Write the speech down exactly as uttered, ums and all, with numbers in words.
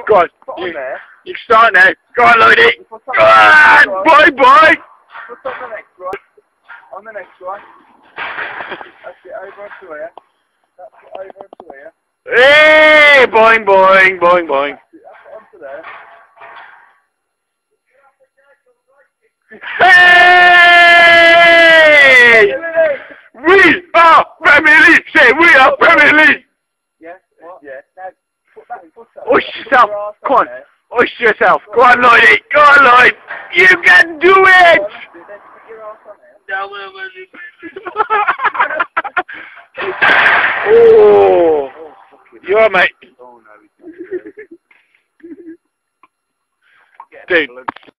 Go on. Put You, on there. you can start now. Go on, Lloydie. Go on, boy, boy. Put on the next one. On the next one. That's it, over onto here. That's it, over onto here. Hey, boing, boing, boing, boing. That's it, that's it, onto there. Hey! We are family. Say, we are family. Yeah, what? Yeah. Now, put that, put that. Push yourself. Come on. Push yourself. Go on, Lloydie. Go on, Lloyd. You can do it. Put your arse on there. Oh. You are, mate. Oh, no, he's not. Dude.